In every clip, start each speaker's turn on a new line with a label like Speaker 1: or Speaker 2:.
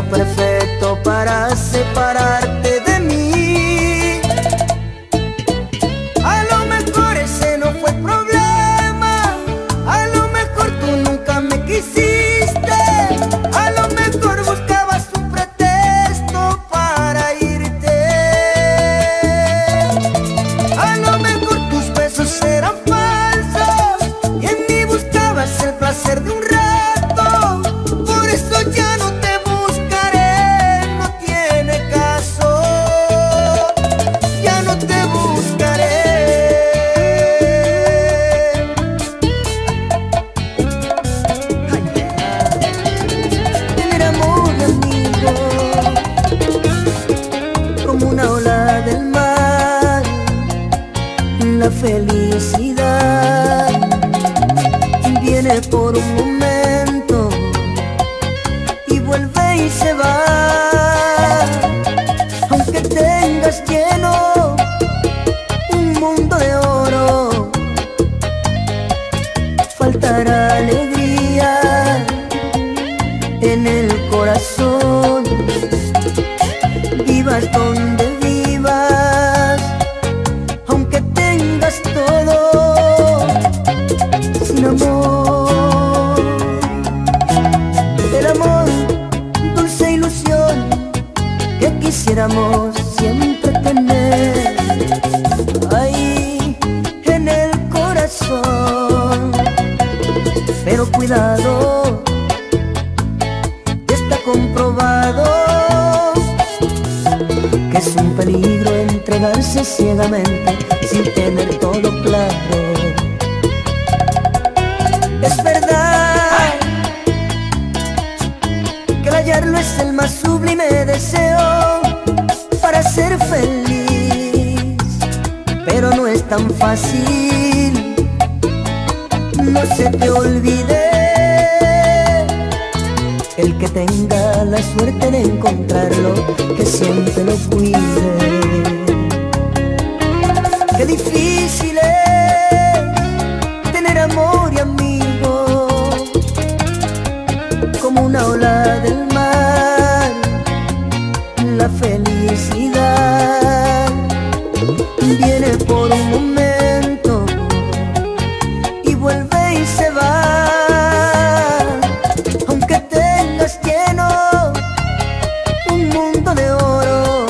Speaker 1: perfecto para separarte de mí. A lo mejor ese no fue el problema, a lo mejor tú nunca me quisiste, a lo mejor buscabas un pretexto para irte, a lo mejor tus besos eran falsos y en mí buscabas el placer de un rato. Por eso ya no te buscaré, no tiene caso, ya no te buscaré. Tener amor de amigo como una ola del mar, la felicidad viene por un momento y vuelve y se va. Aunque tengas lleno un mundo de oro, faltará alegría en el corazón. Vivas donde vivas, aunque tengas todo, sin amor. El amor, dulce ilusión que quisiéramos siempre tener ahí en el corazón. Pero cuidado, está comprobado que es un peligro entregarse ciegamente sin tener todo claro. Es verdad que el hallarlo es el más sublime deseo para ser feliz, pero no es tan fácil. No se te olvide el que tenga la suerte de encontrarlo, que siempre lo cuide. Qué difícil es tener amor y amigo como una ola del mar. La felicidad viene por un momento y vuelve y se va. Aunque tengas lleno un mundo de oro,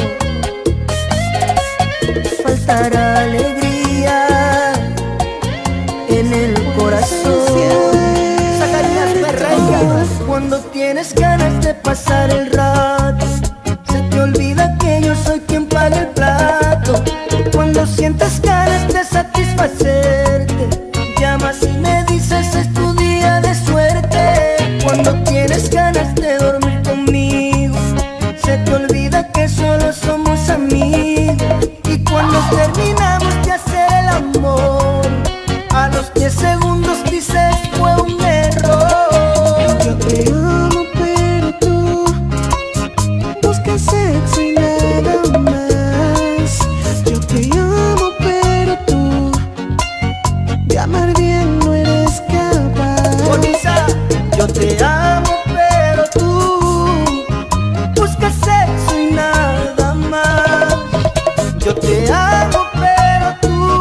Speaker 1: faltará alegría en el corazón. Zacarías Ferreira. Cuando tienes ganas de pasar el rato, se te olvida que yo soy quien paga el plato. Cuando sientas ganas de satisfacerte, llamas y me dices es tu día de suerte. Cuando tienes ganas de dormir conmigo, se te olvida que solo somos amigos. Y cuando terminamos de hacer el amor, a los 10 segundos dices fue un error.
Speaker 2: Yo te amo pero tú buscas sexo y nada más. Yo te amo pero tú de amar bien no eres capaz.
Speaker 1: Bonisa, yo te amo pero tú buscas sexo y nada más. Yo te amo pero tú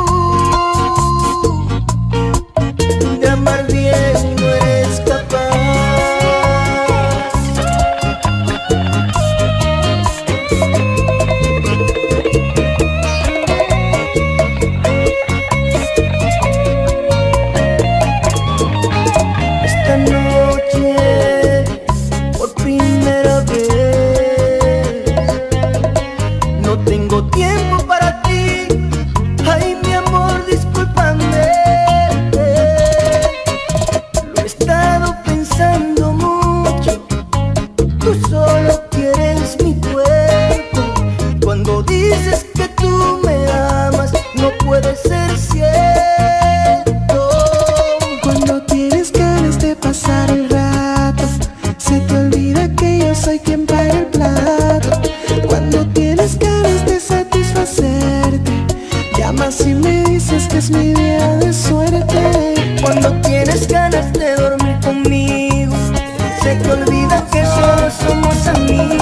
Speaker 1: de amar bien no eres capaz. Esta noche, por primera vez, no tengo tiempo para ti. Ay, mi amor, discúlpame. Lo he estado pensando mucho. Tú solo quieres mi cuerpo. Cuando dices que tú me amas, no puede ser cierto.
Speaker 2: Cuando tienes ganas de pasar el rato, se te olvida que yo soy quien paga el plato. Cuando tienes ganas de satisfacerte, llamas y me dices que es mi día de suerte.
Speaker 1: Cuando tienes ganas de dormir conmigo, se te olvida que solo somos amigos.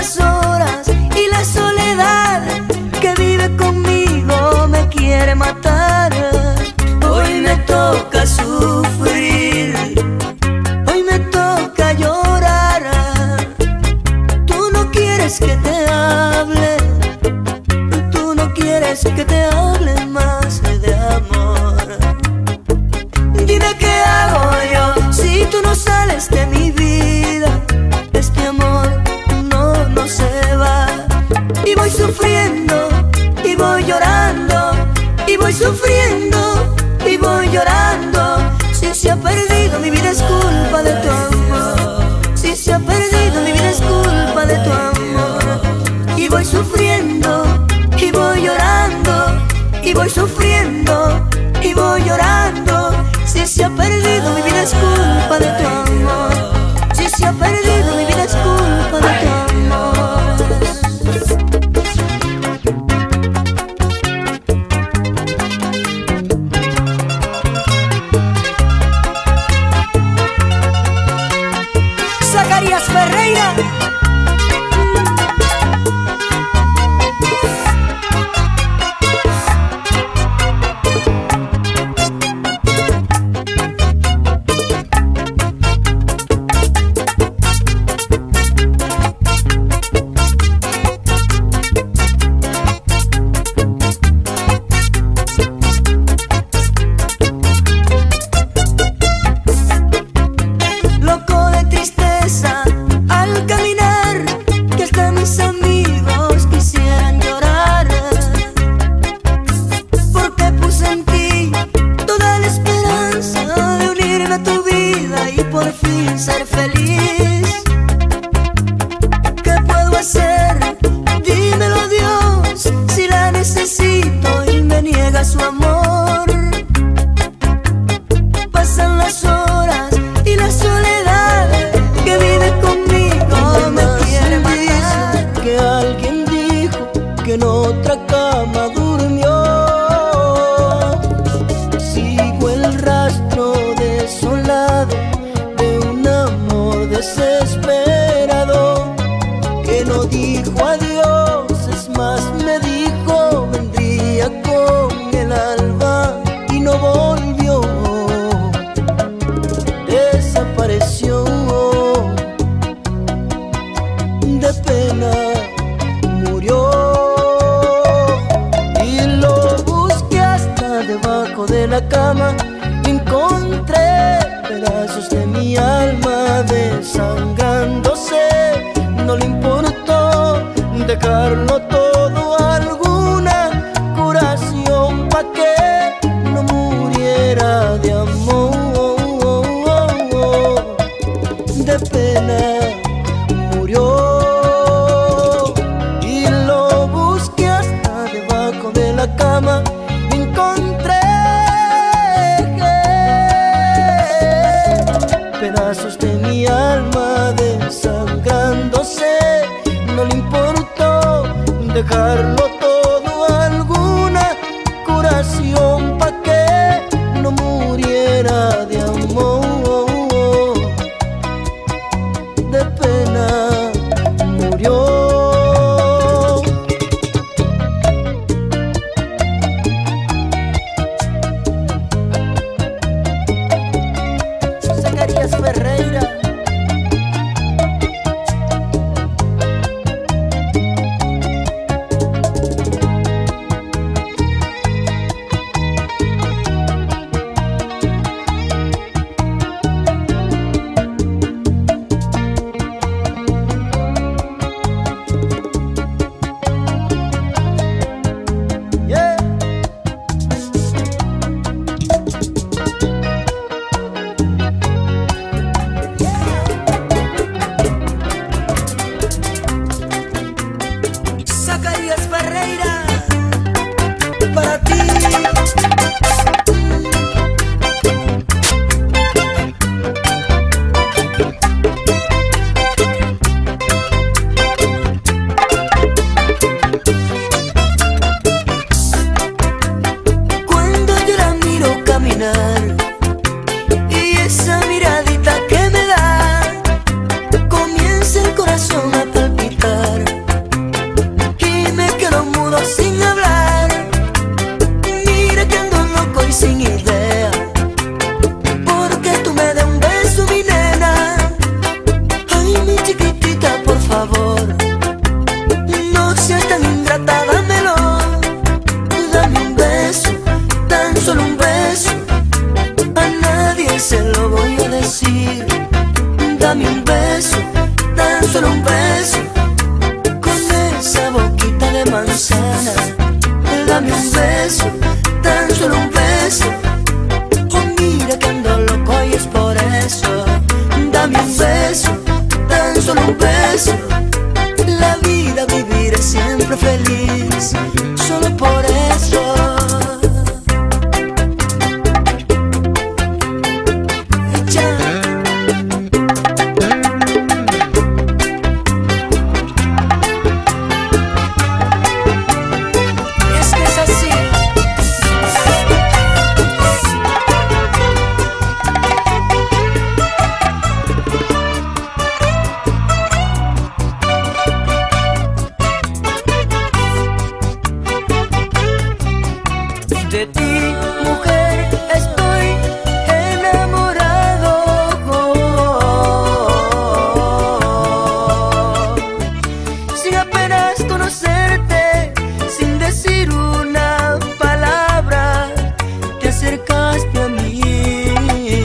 Speaker 1: las horas y la soledad que vive conmigo me quiere matar. Hoy me toca sufrir, hoy me toca llorar. Tú no quieres que te hable, tú no quieres que te hable más de amor. Dime qué hago yo si tú no sales de mi vida. Este amor no se va. Y voy sufriendo, y voy llorando, y voy sufriendo, y voy llorando. Si se ha perdido mi vida es culpa de tu amor. Si se ha perdido mi vida es culpa de tu amor. Y voy sufriendo, y voy llorando, y voy sufriendo, y voy llorando. Si se ha perdido mi vida es culpa de tu amor. Si se ha perdido mi vida es culpa de tu amor. Zacarías Ferreira. Por fin ser feliz. ¿Qué puedo hacer? Dímelo Dios, si la necesito y me niega su amor. Pasan las horas y la soledad que vive conmigo me quiere matar.
Speaker 2: Que alguien dijo que en otra cama durmió. Sigo el rastro desolado desesperado, que no dijo adiós, es más me dijo vendría con el alba y no volvió, desapareció. De pena murió y lo busqué hasta debajo de la cama. Encontré pedazos de mi alma desangrándose. No le importó dejarlo todo, alguna curación pa' que no muriera de amor. De pena murió y lo busqué hasta debajo de la cama. Encontré pedazos de mi alma desangrándose. No le importó dejarlo todo, alguna curación pa' que no muriera de amor. De pena murió. Zacarías Ferreira. corazón a palpitar.
Speaker 1: de manzana. Dame un beso, tan solo un beso. Oh, mira que ando loco y es por eso. Dame un beso, tan solo un beso. La vida viviré siempre feliz, solo por eso. De ti, mujer, estoy enamorado. Sin apenas conocerte, sin decir una palabra, te acercaste a mí.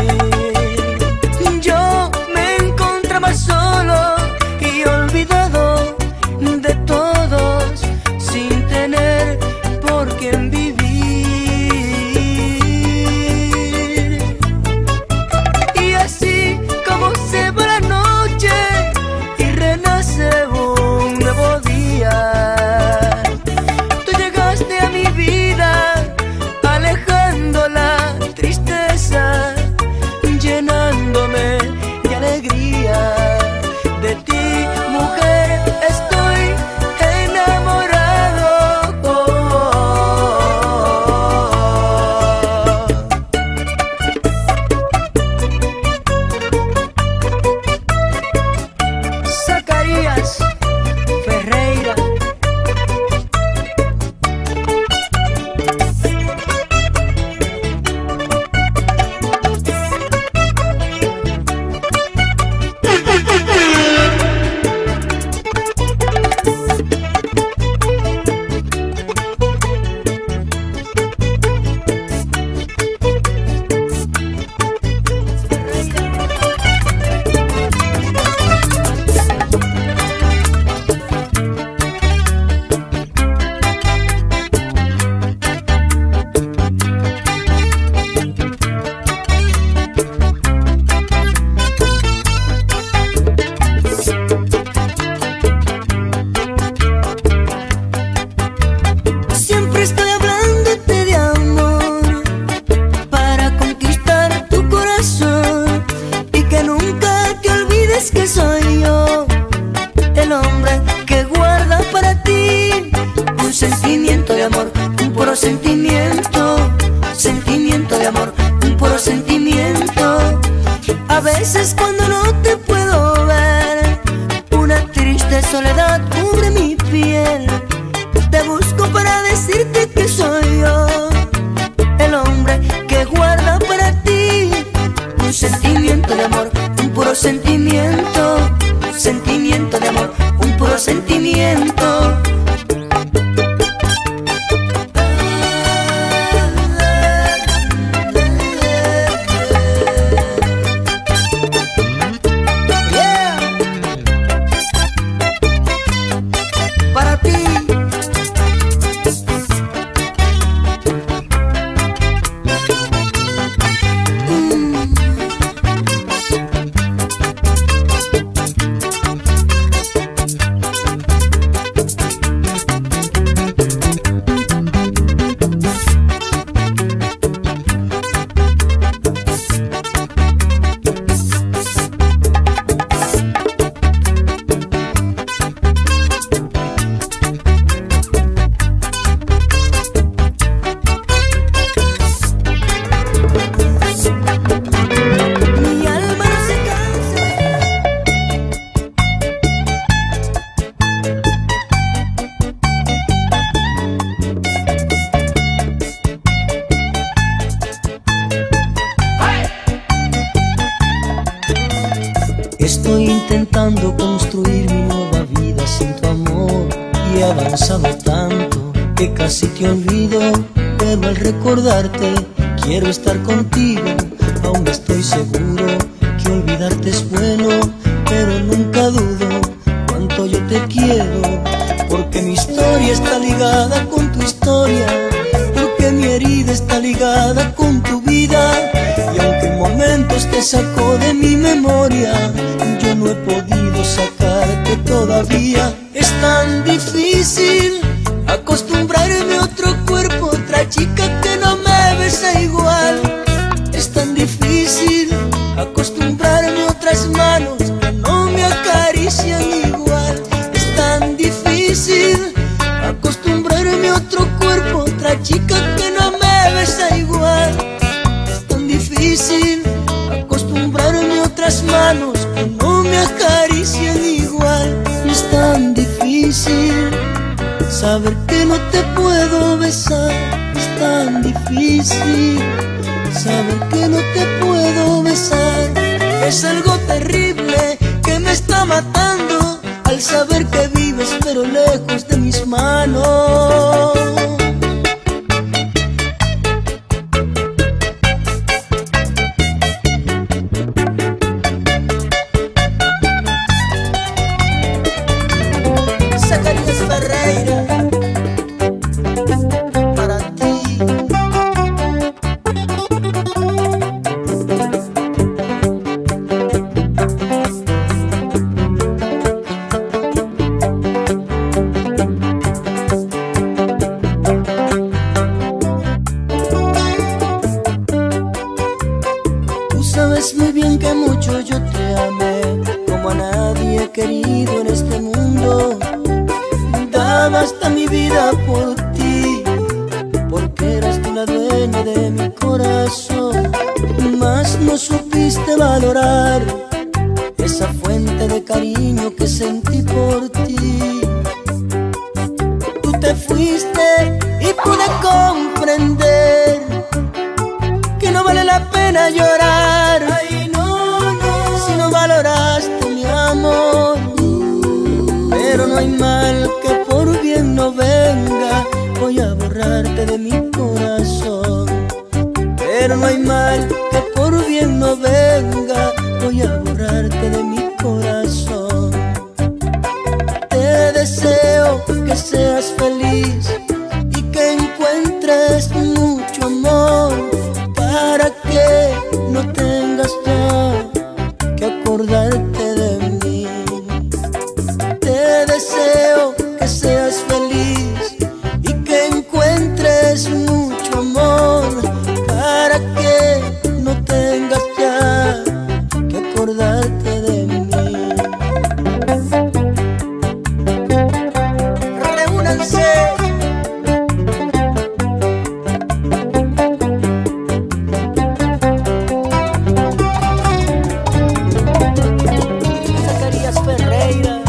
Speaker 1: Yo me encontraba solo y olvidado de todos, sin tener por quién vivir. Llenándome de alegría. De ti, mujer, estoy enamorado. Zacarías Ferreira. Que soy yo, el hombre que guarda para ti un sentimiento de amor, un puro sentimiento, sentimiento de amor, un puro sentimiento. A veces cuando no te puedo ver, una triste soledad cubre mi piel. Te busco para decirte que soy yo, el hombre que guarda para ti un sentimiento de amor, un puro sentimiento, sentimiento de amor, un puro sentimiento. Yeah. Para ti.
Speaker 3: Estoy intentando construir mi nueva vida sin tu amor y he avanzado tanto que casi te olvido, pero al recordarte quiero estar contigo. Aún estoy seguro que olvidarte es bueno, pero nunca dudo cuánto yo te quiero, porque mi historia está ligada con tu historia, porque mi herida está ligada con tu vida. Y aunque en momentos te sacó de mi memoria, yo no he podido sacarte todavía. Es tan difícil acostumbrarme a otro cuerpo, otra chica que no me besa igual. Es tan difícil acostumbrarme a otras manos que no me acarician igual. Es tan difícil acostumbrarme a otro cuerpo, otra chica que no me besa igual. Es tan difícil acostumbrarme a otras manos que no me acarician igual. Es tan difícil saber que no te puedo besar. Es tan difícil saber que no te puedo besar. Es algo terrible que me está matando al saber que vives pero lejos de mis manos. Zacarías Ferreira, para ti. Tú sabes muy bien que mucho yo te amé, como a nadie he querido en este mundo. Daba hasta mi vida por ti, porque eras tú la dueña de mi corazón. Mas no supiste valorar esa fuente de cariño que sentí por ti. Tú te fuiste y pude comprender que no vale la pena llorar. Ay, no, no, si no valoraste mi amor. Pero no hay mal que por bien no venga, voy a borrarte de mi corazón. Pero no hay mal que por bien no venga, voy a borrarte de mi corazón. Te deseo que seas feliz y que encuentres mucho amor, para que no tengas ya que acordarte de mí. Te deseo que seas feliz y que encuentres mucho amor, para que no tengas ya que acordarte de mí. Reúnanse. Zacarías Ferreira.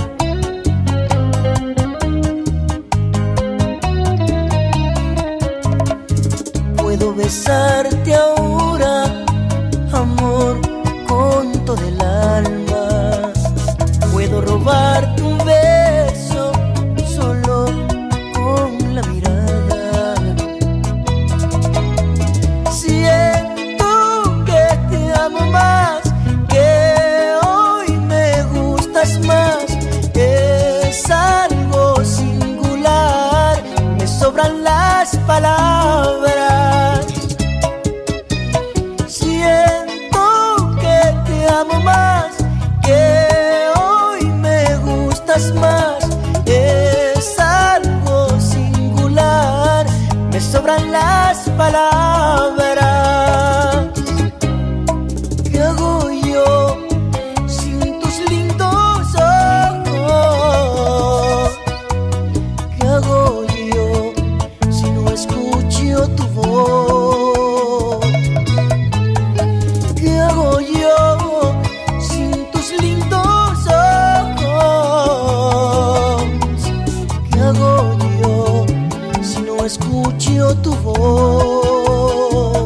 Speaker 3: Puedo besarte ahora, amor, con todo el alma. Puedo robarte un beso solo con la mirada. Siento que te amo más, que hoy me gustas más. Es algo singular, me sobran las palabras. Siento que te amo más, que hoy me gustas más. Es algo singular, me sobran las palabras. ¿Qué hago yo sin tus lindos ojos? ¿Qué hago yo si no escucho tu voz? ¿Qué hago yo sin tus lindos ojos? ¿Qué hago yo si no escucho tu voz?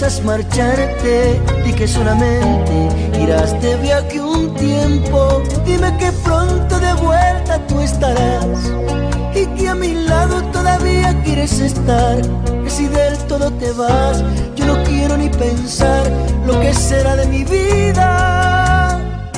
Speaker 3: piensas marcharte, di que solamente irás de viaje un tiempo. Dime que pronto de vuelta tú estarás y que a mi lado todavía quieres estar. Que si del todo te vas, yo no quiero ni pensar lo que será de mi vida.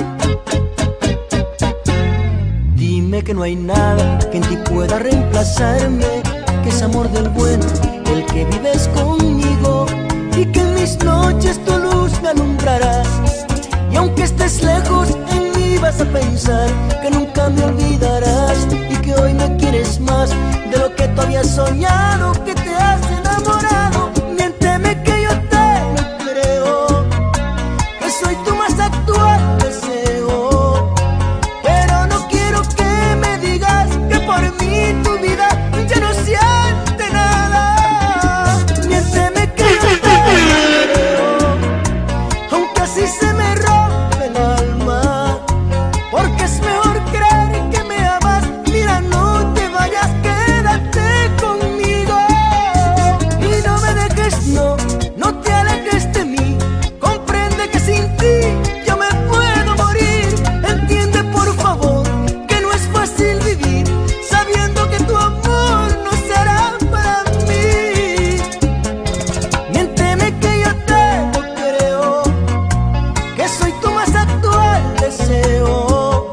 Speaker 3: Dime que no hay nada que en ti pueda reemplazarme, que es amor del bueno el que vives conmigo, y que en mis noches tu luz me alumbrarás. Y aunque estés lejos, en mí vas a pensar que nunca me olvidarás, y que hoy me quieres más de lo que tú habías soñado, que te has enamorado. Miénteme que yo te lo creo, que soy tu más actual deseo, pero no quiero que me digas que por mí tu vida ya no siente nada. Miénteme que yo te creo, aunque así se me rompe el alma, porque es mejor creer que me amas. Mira, no te vayas, quédate conmigo y no me dejes, no, no te alejes de mí. Comprende que sin ti yo me puedo morir. Entiende por favor que no es fácil vivir sabiendo que tu amor no será para mí. Miénteme que yo te lo creo, que soy tu más actual deseo.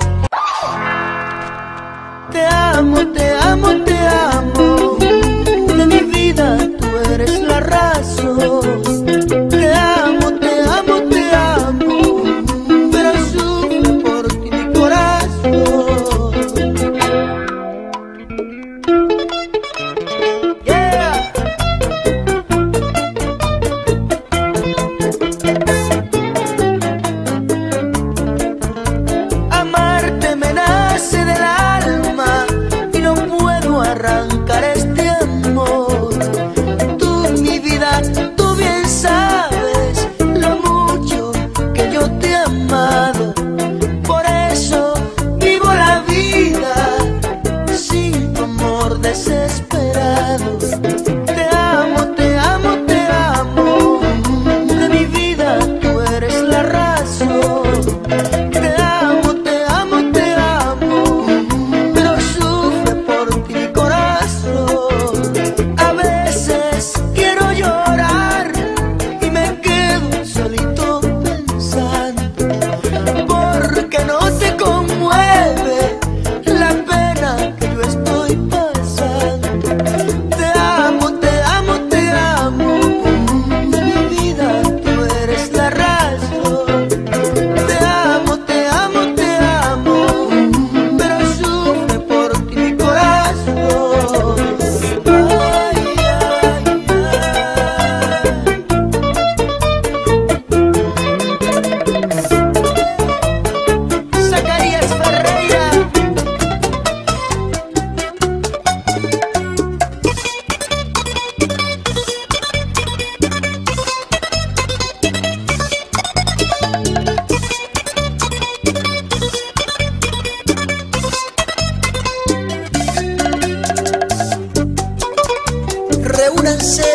Speaker 3: Te amo, te amo, te amo, de mi vida tú eres la razón. Te amo, te amo, te amo, pero sufre por ti mi corazón. Yeah. Amarte me nace del alma y no puedo arrancar este amor. Tú, mi vida, tú bien sabes lo mucho que yo te he amado. Por eso vivo la vida sin tu amor desesperado. Te amo, te amo, te amo, de mi vida tú eres la razón. Te amo, te amo, te amo, pero sufre por ti mi corazón. A veces quiero llorar y me quedo solito pensando, porque no te conmueve la pena que yo estoy pasando. Te amo, te amo, te amo, de mi vida tú eres la razón. Te amo, te amo, te amo, pero sufre por ti mi corazón. Ay, ay, ay. Zacarías Ferreira. Reúnanse.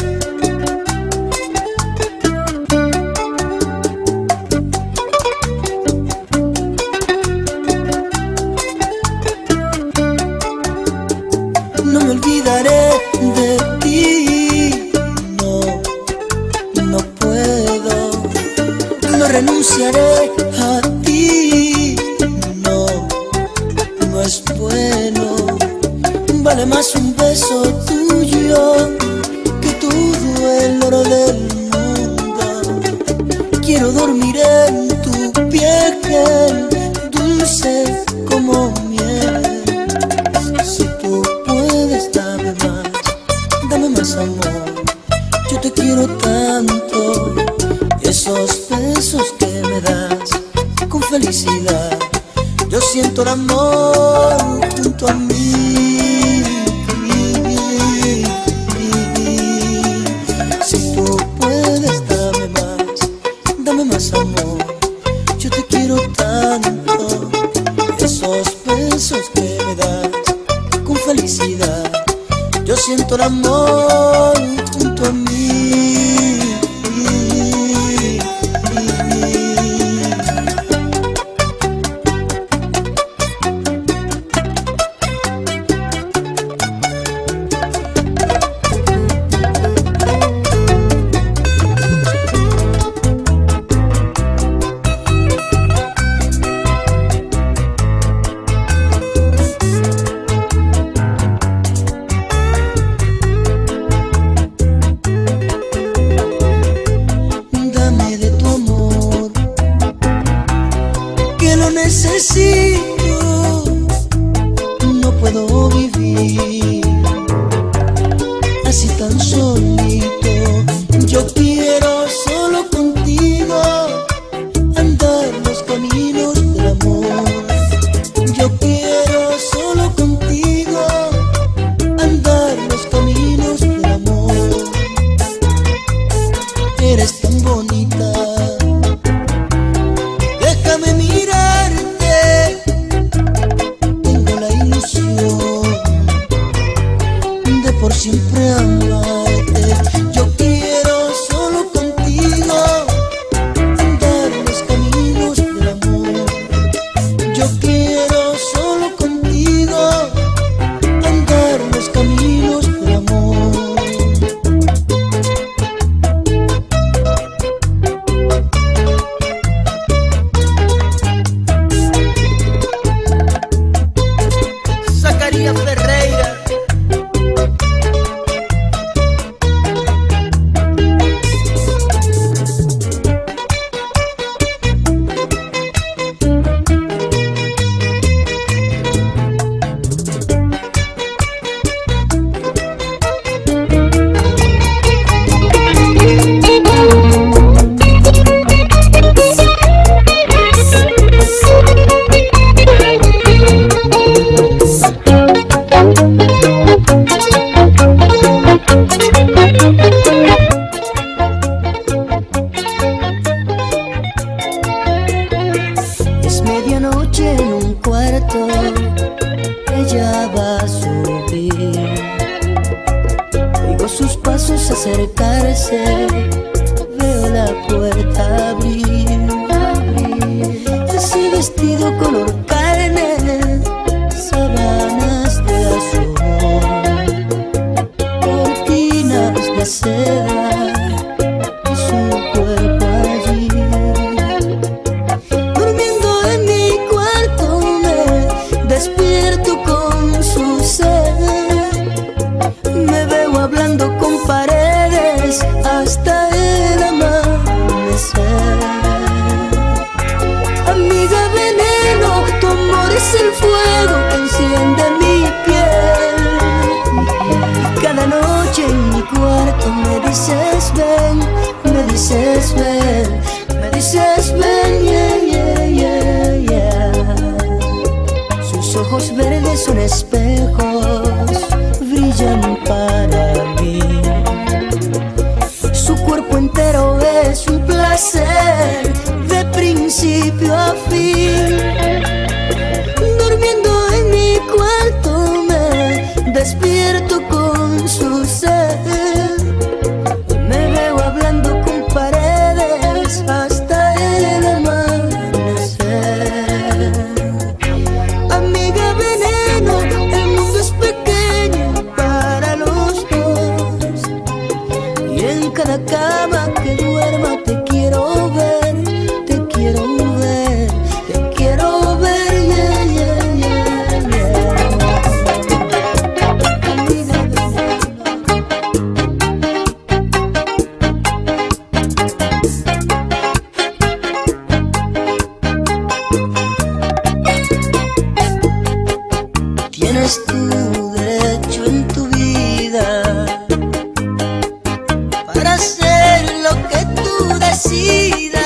Speaker 3: No me olvidaré de ti, no, no puedo. No renunciaré a ti, no, no es bueno. Vale más un beso tuyo que todo el oro del mundo. Quiero dormir en tu piel, dulce como miel. Si tú puedes, dame más amor. Yo te quiero tanto, y esos besos que me das con felicidad. Yo siento el amor junto a mí. Si tú puedes, dame más amor. Yo te quiero tanto, esos besos que me das con felicidad. Yo siento el amor junto a mí. amanecer veo la puerta abrir, ese vestido color carne, sábanas de azul, cortinas de seda y su cuerpo allí. Durmiendo en mi cuarto me despierto con su ser, me veo hablando con paredes hasta el amanecer. Amiga veneno, tu amor es el fuego que enciende mi piel. Cada noche en mi cuarto me dices ven, me dices ven, me dices ven, yeah, yeah, yeah, yeah. Sus ojos verdes son espejos, brillan para mí. Su cuerpo entero es un placer de principio a fin. Durmiendo en mi cuarto me despierto con su ser, me veo hablando con paredes hasta el amanecer. Amiga veneno, el mundo es pequeño para los dos, y en cada cama que duerma te quiero ver, te quiero ver, te quiero ver, yeah, yeah, yeah, yeah. Amiga veneno. Tienes tu derecho en tu vida para hacer lo que tú decidas.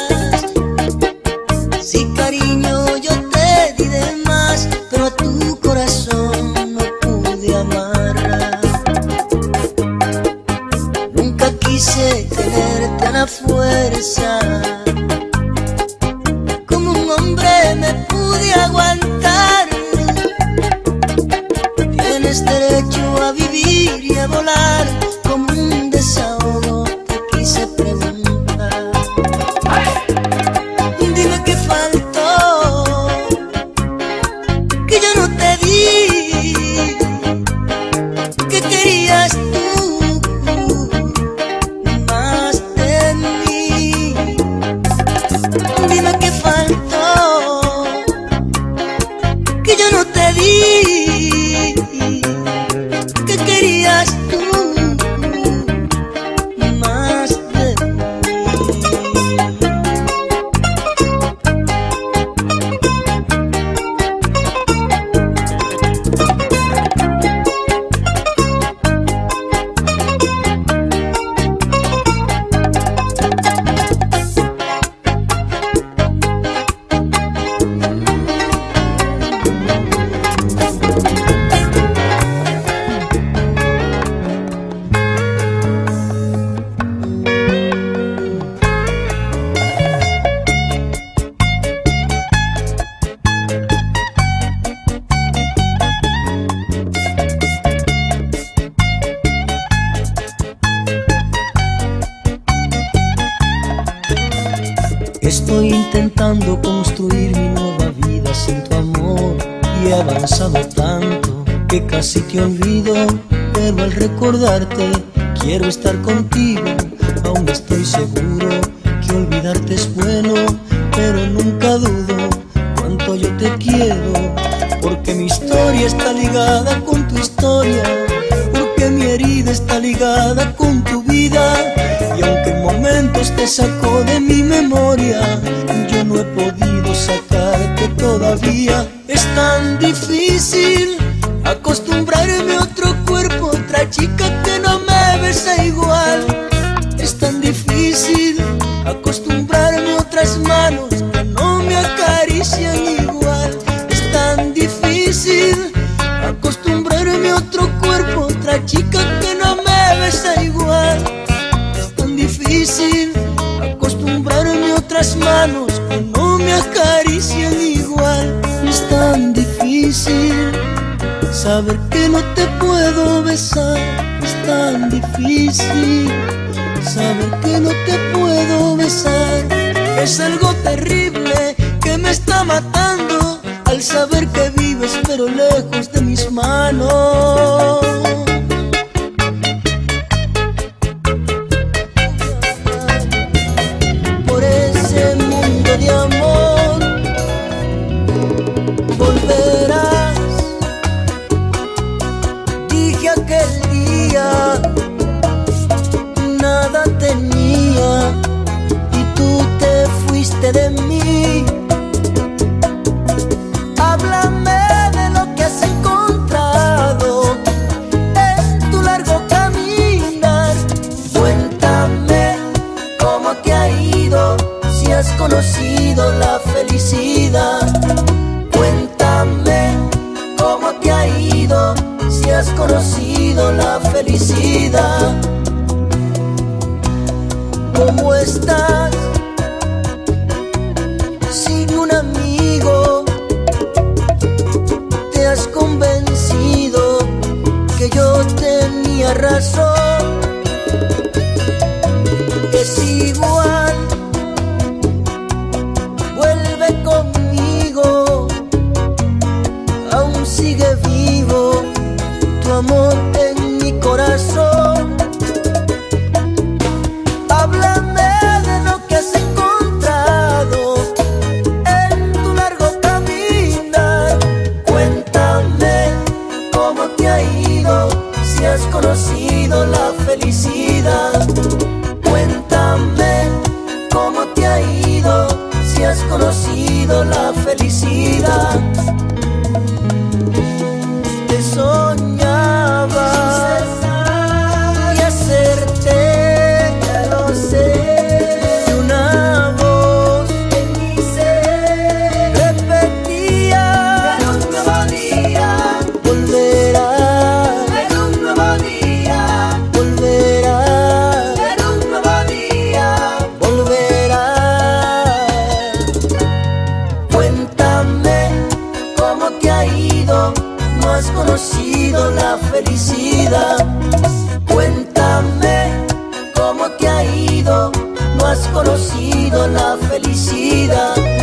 Speaker 3: Sí, cariño, yo te di de más, pero a tu corazón no pude amar. Nunca quise tenerte a la fuerza, como un hombre me pude aguantar. Tienes derecho a vivir y a volar, como un desahogo te quise preguntar. Dime qué faltó, que yo no te di, que querías tú más de mí. Dime qué faltó, que yo no te di, que querías tú más de mí. Estoy intentando construir mi nueva vida sin tu amor, y he avanzado tanto que casi te olvido. Pero al recordarte quiero estar contigo. Aún estoy seguro que olvidarte es bueno, pero nunca dudo cuánto yo te quiero. Porque mi historia está ligada con tu historia, porque mi herida está ligada con tu vida. Y aunque en momentos te saco de mi memoria, yo no he podido sacarte todavía. Es tan difícil acostumbrarme a otro cuerpo, otra chica que no me besa igual. Es tan difícil acostumbrarme a otras manos que no me acarician igual. Es tan difícil acostumbrarme a otro cuerpo, otra chica que no me besa igual. Es tan difícil acostumbrarme a otras manos que no me acarician igual. Es tan difícil saber que no te puedo besar. Es tan difícil saber que no te puedo besar. Es algo terrible que me está matando al saber que vives pero lejos de mis manos. Por ese mundo de amor volverás, dije aquel día. Nada tenía y tú te fuiste de mí. Háblame de lo que has encontrado en tu largo caminar. Cuéntame cómo te ha ido, si has conocido la felicidad. Cuéntame cómo te ha ido, si has conocido la felicidad. ¿Cómo estás sin un amigo? Te has convencido que yo tenía razón. Es igual, vuelve conmigo. Aún sigue vivo tu amor en mi corazón. Háblame de lo que has encontrado en tu largo caminar. Cuéntame cómo te ha ido, si has conocido la felicidad. Cuéntame cómo te ha ido, si has conocido la felicidad. Te soñaba y hacerte una voz en mi ser repetía: en un nuevo día volverá, en un nuevo día volverá, en un nuevo día volverá. Cuéntame cómo te ha ido, no has conocido la felicidad. Cuéntame cómo te ha ido, no has conocido la felicidad.